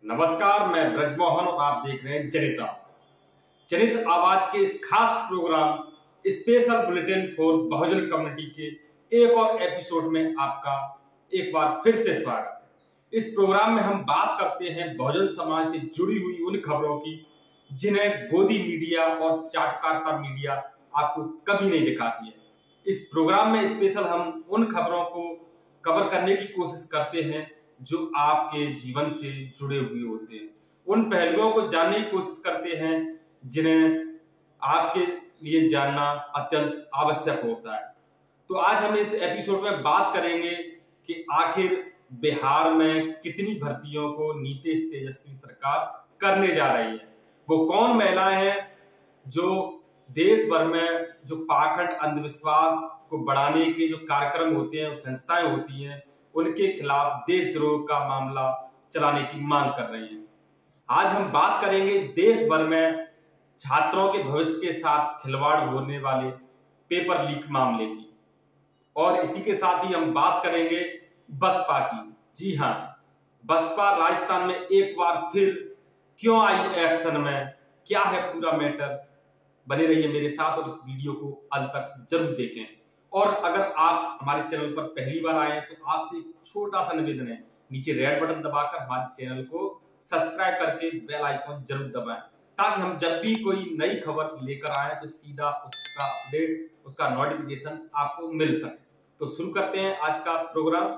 नमस्कार, मैं ब्रजमोहन और आप देख रहे हैं जनित आवाज के इस खास programme special bulletin for Bahujan community के एक और एपिसोड में आपका एक बार फिर से स्वागत है। इस प्रोग्राम में हम बात करते हैं बहुजन समाज से जुड़ी हुई उन खबरों की जिन्हें गोदी मीडिया और चाटकारता मीडिया आपको कभी नहीं दिखाती है। इस प्रोग्राम में स्पेशल हम उन खबरों को कवर करने की कोशिश करते हैं जो आपके जीवन से जुड़े हुए होते हैं, उन पहलुओं को जानने की कोशिश करते हैं जिन्हें आपके लिए जानना अत्यंत आवश्यक होता है। तो आज हम इस एपिसोड में बात करेंगे कि आखिर बिहार में कितनी भर्तियों को नीतीश तेजस्वी सरकार करने जा रही है। वो कौन महिलाएं हैं जो देश भर में जो पाखंड अंधविश्वास को बढ़ाने के जो कार्यक्रम होते हैं, संस्थाएं होती हैं, उनके खिलाफ देशद्रोह का मामला चलाने की मांग कर रही हैं। आज हम बात करेंगे देश भर में छात्रों के भविष्य के साथ खिलवाड़ होने वाले पेपर लीक मामले की, और इसी के साथ ही हम बात करेंगे बसपा की। जी हां, बसपा राजस्थान में एक बार फिर क्यों आई एक्शन में, क्या है पूरा मैटर। बने रहिए मेरे साथ और इस वीडियो को अंत तक जरूर देखें। और अगर आप हमारे चैनल पर पहली बार आए हैं तो आपसे एक छोटा सा निवेदन है, नीचे रेड बटन दबाकर हमारे चैनल को सब्सक्राइब करके बेल आइकन जरूर दबाएं, ताकि हम जब भी कोई नई खबर लेकर आए तो सीधा उसका अपडेट, उसका नोटिफिकेशन आपको मिल सके। तो शुरू करते हैं आज का प्रोग्राम।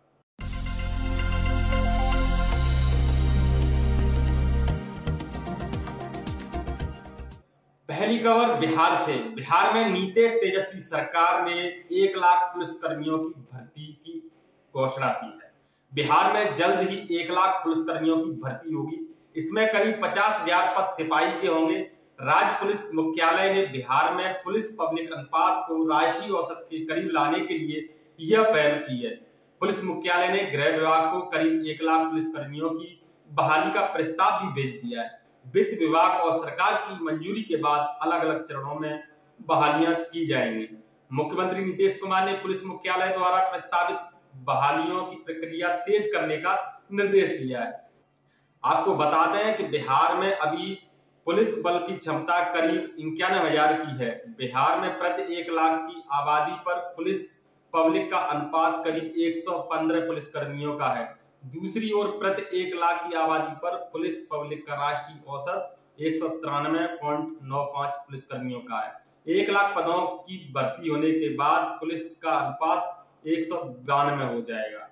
पहली खबर बिहार से। बिहार में नीतीश तेजस्वी सरकार ने 1 लाख पुलिस कर्मियों की भर्ती की घोषणा की है। बिहार में जल्द ही 1 लाख पुलिस कर्मियों की भर्ती होगी। इसमें करीब 50,000 पद सिपाही के होंगे। राज्य पुलिस मुख्यालय ने बिहार में पुलिस पब्लिक अनुपात को राष्ट्रीय औसत के करीब लाने के लिए यह पहल की है। पुलिस मुख्यालय ने गृह विभाग को करीब 1 लाख पुलिस कर्मियों की बहाली का प्रस्ताव भी भेज दिया है। वित्त विभाग और सरकार की मंजूरी के बाद अलग अलग चरणों में बहालियां की जाएंगी। मुख्यमंत्री नीतीश कुमार ने पुलिस मुख्यालय द्वारा प्रस्तावित बहालियों की प्रक्रिया तेज करने का निर्देश दिया है। आपको बता दें कि बिहार में अभी पुलिस बल की क्षमता करीब 91,000 की है। बिहार में प्रति 1 लाख की आबादी पर पुलिस पब्लिक का अनुपात करीब 115 पुलिस कर्मियों का है। दूसरी ओर प्रति 1 लाख की आबादी पर पुलिस पब्लिक का राष्ट्रीय औसत 193.95 पुलिस कर्मियों का है। 1 लाख पदों की भर्ती होने के बाद पुलिस का अनुपात 192 हो जाएगा।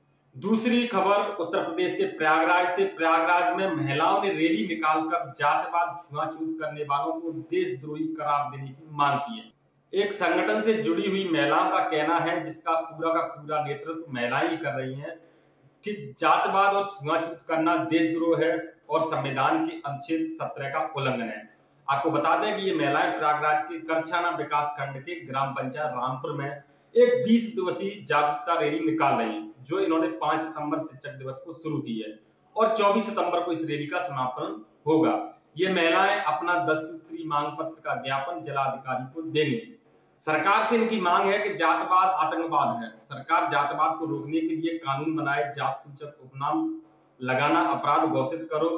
दूसरी खबर उत्तर प्रदेश के प्रयागराज से। प्रयागराज में महिलाओं ने रैली निकालकर जातिवाद छुआछूत करने वालों को देशद्रोही करार देने की मांग की है। एक संगठन से जुड़ी हुई महिलाओं का कहना है, जिसका पूरा का पूरा नेतृत्व महिलाएं ही कर रही हैं, कि जातवाद और छुआछूत करना देशद्रोह है और संविधान के अनुच्छेद 17 का उल्लंघन है। आपको बता दें कि ये महिलाएं प्रयागराज के करछाना विकास खंड के ग्राम पंचायत रामपुर में एक 20 दिवसीय जागरूकता रैली निकाल रही हैं, जो इन्होंने 5 सितंबर शिक्षक दिवस को शुरू की है और 24 सितंबर को इस रैली का समापन होगा। ये महिलाएं अपना 10 सूत्री मांग पत्र का ज्ञापन जिलाधिकारी को देंगे। सरकार से इनकी मांग है कि जातवाद आतंकवाद है। सरकार जातवाद को रोकने के लिए कानून बनाए, जात सूचक उपनाम लगाना अपराध घोषित करो,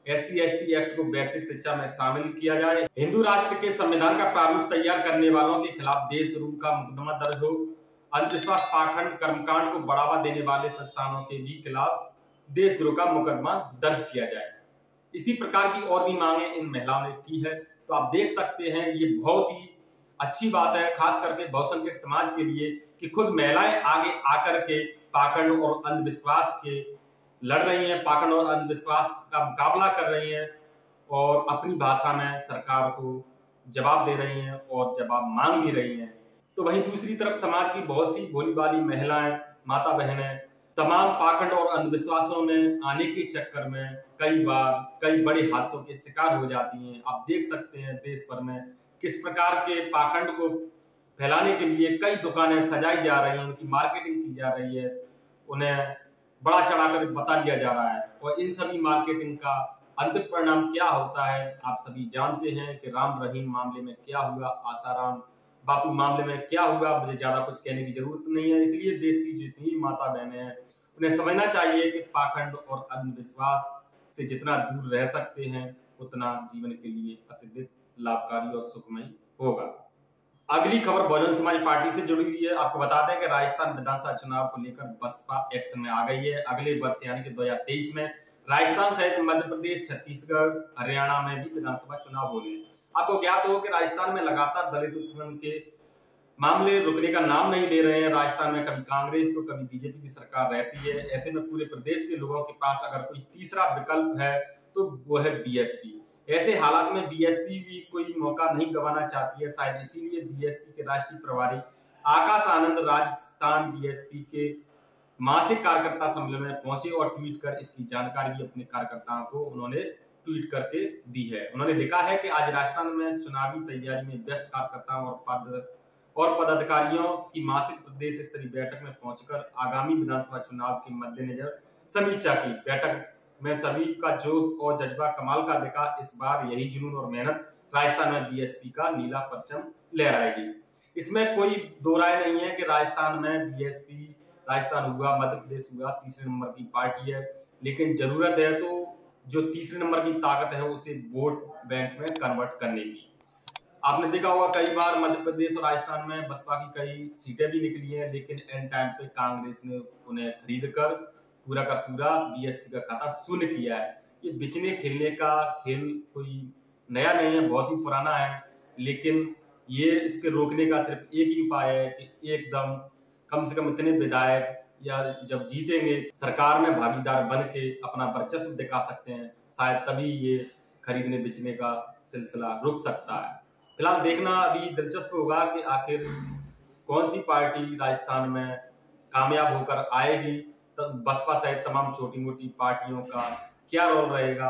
SC/ST एक्ट को बेसिक शिक्षा में शामिल किया जाए, हिंदू राष्ट्र के संविधान का प्रारूप तैयार करने वालों के खिलाफ देशद्रोह का मुकदमा दर्ज हो, अंधविश्वास पाखंड कर्मकांड को बढ़ावा देने वाले संस्थानों के भी खिलाफ देशद्रोह का मुकदमा दर्ज किया जाए। इसी प्रकार की और भी मांगे इन महिलाओं ने की है। तो आप देख सकते हैं, ये बहुत ही अच्छी बात है, खास करके बहुसंख्यक समाज के लिए, कि खुद महिलाएं आगे आकर के पाखंड और अंधविश्वास के लड़ रही हैं, पाखंड और अंधविश्वास का मुकाबला कर रही हैं और अपनी भाषा में सरकार को जवाब दे रही हैं और जवाब मांग भी रही हैं। तो वहीं दूसरी तरफ समाज की बहुत सी भोली भाली महिलाएं, माता बहनें तमाम पाखंड और अंधविश्वासों में आने के चक्कर में कई बार कई बड़े हादसों के शिकार हो जाती हैं। आप देख सकते हैं देश भर में किस प्रकार के पाखंड को फैलाने के लिए कई दुकानें सजाई जा रही हैं, उनकी मार्केटिंग की जा रही है, उन्हें बड़ा चढ़ाकर बता दिया जा रहा है। और इन सभी मार्केटिंग का अंतिम परिणाम क्या होता है आप सभी जानते हैं कि राम रहीम मामले में क्या हुआ, आसाराम बापू मामले में क्या हुआ। मुझे ज्यादा कुछ कहने की जरूरत नहीं है। इसलिए देश की जितनी माता बहनें हैं उन्हें समझना चाहिए कि पाखंड और अंधविश्वास से जितना दूर रह सकते हैं उतना जीवन के लिए अत्यधिक लाभकारी और सुखमय होगा। अगली खबर बहुजन समाज पार्टी से जुड़ी हुई है। आपको बता दें कि राजस्थान विधानसभा चुनाव को लेकर बसपा एक्शन में आ गई है। अगले वर्ष यानी कि 2023 में राजस्थान सहित मध्य प्रदेश, छत्तीसगढ़, हरियाणा में भी विधानसभा चुनाव होने हैं। आपको ज्ञात हो कि राजस्थान में लगातार दलित उत्पीड़न के मामले रुकने का नाम नहीं ले रहे हैं। राजस्थान में कभी कांग्रेस तो कभी बीजेपी की सरकार रहती है। ऐसे में पूरे प्रदेश के लोगों के पास अगर कोई तीसरा विकल्प है तो वो है बीएसपी। ऐसे हालात में बीएसपी भी कोई मौका नहीं गंवाना चाहती है। शायद इसीलिए बीएसपी के राष्ट्रीय प्रभारी आकाश आनंद राजस्थान बीएसपी के मासिक कार्यकर्ता सम्मेलन में पहुंचे और ट्वीट कर इसकी जानकारी अपने कार्यकर्ताओं को उन्होंने ट्वीट करके दी है। उन्होंने लिखा है कि आज राजस्थान में चुनावी तैयारी में व्यस्त कार्यकर्ताओं और पदाधिकारियों की मासिक प्रदेश स्तरीय बैठक में पहुंचकर आगामी विधानसभा चुनाव के मद्देनजर समीक्षा की। बैठक में सभी का जोश और जज्बा कमाल का दिखा। इस बार यही जुनून और मेहनत राजस्थान में बीएसपी का नीला परचम लहराएगी। इसमें कोई दो राय नहीं है कि राजस्थान में बीएसपी, राजस्थान हुआ, मध्य प्रदेश हुआ, तीसरे नंबर की पार्टी है। लेकिन जरूरत है तो जो तीसरे नंबर की ताकत है उसे वोट बैंक में कन्वर्ट करने की। आपने देखा होगा कई बार मध्य प्रदेश और राजस्थान में बसपा की कई सीटें भी निकली हैं, लेकिन एंड टाइम पे कांग्रेस ने उन्हें खरीद कर पूरा का पूरा बीएसपी का खाता शून्य किया है। ये बिचने खेलने का खेल कोई नया नहीं है, बहुत ही पुराना है। लेकिन ये इसके रोकने का सिर्फ एक ही उपाय है कि एकदम कम से कम इतने विधायक या जब जीतेंगे सरकार में भागीदार बन के अपना वर्चस्व दिखा सकते हैं, शायद तभी ये खरीदने बेचने का सिलसिला रुक सकता है। फिलहाल देखना अभी दिलचस्प होगा कि आखिर कौन सी पार्टी राजस्थान में कामयाब होकर आएगी। तो बसपा सहित तमाम छोटी मोटी पार्टियों का क्या रोल रहेगा।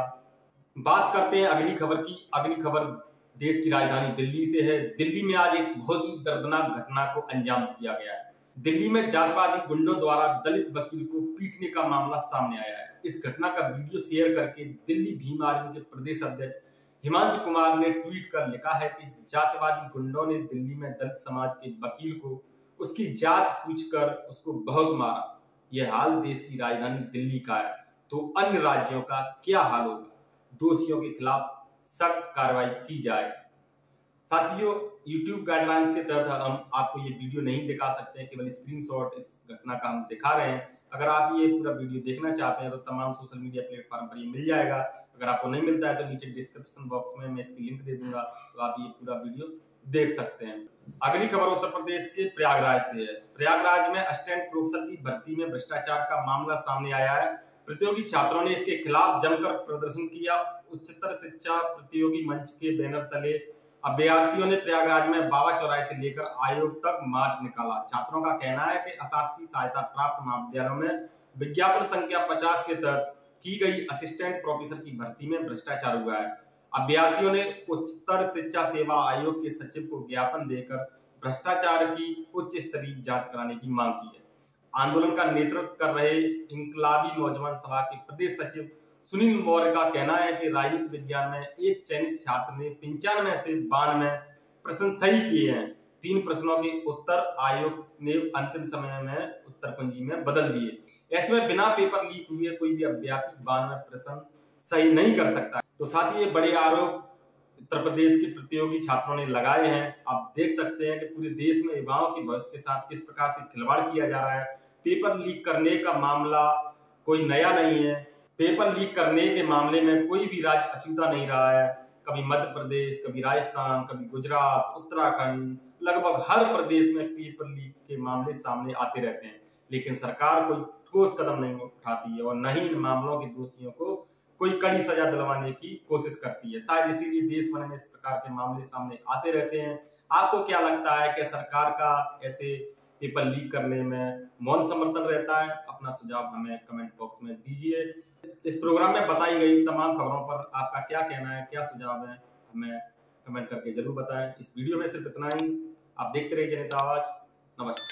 बात करते हैं अगली खबर की। अगली खबर देश की राजधानी दिल्ली से है। दिल्ली में आज एक बहुत ही दर्दनाक घटना को अंजाम दिया गया है। दिल्ली में जातिवादी गुंडों द्वारा दलित वकील को पीटने का मामला सामने आया है। इस घटना का वीडियो शेयर करके दिल्ली भीम आर्मी के प्रदेश अध्यक्ष हिमांशु कुमार ने ट्वीट कर लिखा है कि जातिवादी गुंडों ने दिल्ली में दलित समाज के वकील को उसकी जात पूछकर उसको बहुत मारा। यह हाल देश की राजधानी दिल्ली का है, तो अन्य राज्यों का क्या हाल होगा। दोषियों के खिलाफ सख्त कार्रवाई की जाए। साथियों, YouTube गाइडलाइंस के तहत हम आपको ये वीडियो नहीं दिखा सकते हैं, केवल स्क्रीनशॉट इस घटना का हम दिखा रहे हैं। अगर आप ये पूरा वीडियो देखना चाहते हैं तो तमाम सोशल मीडिया प्लेटफॉर्म पर ये मिल जाएगा। अगर आपको नहीं मिलता है तो नीचे डिस्क्रिप्शन बॉक्स में मैं इसकी लिंक दे दूंगा, तो आप ये पूरा वीडियो देख सकते हैं। अगली खबर उत्तर प्रदेश के प्रयागराज से है। प्रयागराज में असिस्टेंट प्रोफेसर की भर्ती में भ्रष्टाचार का मामला सामने आया है। प्रतियोगी छात्रों ने इसके खिलाफ जमकर प्रदर्शन किया। उच्चतर शिक्षा प्रतियोगी मंच के बैनर तले अभ्यर्थियों ने प्रयागराज में बाबा चौराहे से लेकर आयोग तक मार्च निकाला। छात्रों का कहना है कि अशासकीय सहायता प्राप्त महाविद्यालयों में विज्ञापन संख्या 50 के तहत की गई असिस्टेंट प्रोफेसर की भर्ती में भ्रष्टाचार हुआ है। अभ्यर्थियों ने उच्चतर शिक्षा सेवा आयोग के सचिव को ज्ञापन देकर भ्रष्टाचार की उच्च स्तरीय जांच कराने की मांग की है। आंदोलन का नेतृत्व कर रहे इंकलाबी नौजवान सभा के प्रदेश सचिव सुनील मौर्य का कहना है कि राजनीति विज्ञान में एक चयनित छात्र ने 95 से 92 प्रश्न सही किए हैं। 3 प्रश्नों के उत्तर आयोग ने अंतिम समय में उत्तर कुंजी में बदल दिए। ऐसे में बिना पेपर लीक हुए कोई भी अभ्यर्थी 92 प्रश्न सही नहीं कर सकता। तो साथ ही ये बड़े आरोप उत्तर प्रदेश के प्रतियोगी छात्रों ने लगाए हैं। आप देख सकते हैं कि पूरे देश में युवाओं के भविष्य के साथ किस प्रकार से खिलवाड़ किया जा रहा है। पेपर लीक करने का मामला कोई नया नहीं है। पेपर लीक करने के मामले में कोई भी राज्य अछूता नहीं रहा है। कभी मध्य प्रदेश, कभी राजस्थान, कभी गुजरात, उत्तराखंड, लगभग हर प्रदेश में पेपर लीक के मामले सामने आते रहते हैं। लेकिन सरकार कोई ठोस कदम नहीं उठाती है और न ही इन मामलों के दोषियों को कोई कड़ी सजा दिलवाने की कोशिश करती है। शायद इसीलिए देश भर में इस प्रकार के मामले सामने आते रहते हैं। आपको क्या लगता है कि सरकार का ऐसे पेपर लीक करने में मौन समर्थन रहता है? अपना सुझाव हमें कमेंट बॉक्स में दीजिए। इस प्रोग्राम में बताई गई तमाम खबरों पर आपका क्या कहना है, क्या सुझाव है, हमें कमेंट करके जरूर बताएं। इस वीडियो में सिर्फ इतना ही। आप देखते रहिए जनता आवाज। नमस्कार।